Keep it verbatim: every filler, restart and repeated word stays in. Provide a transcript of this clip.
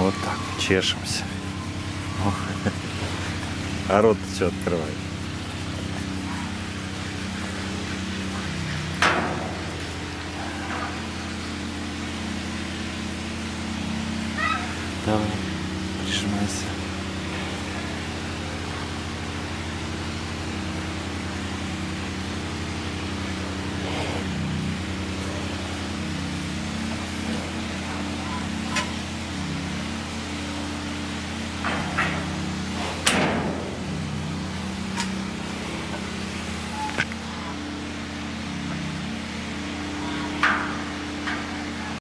Вот так, чешемся. А рот что открывает? Давай.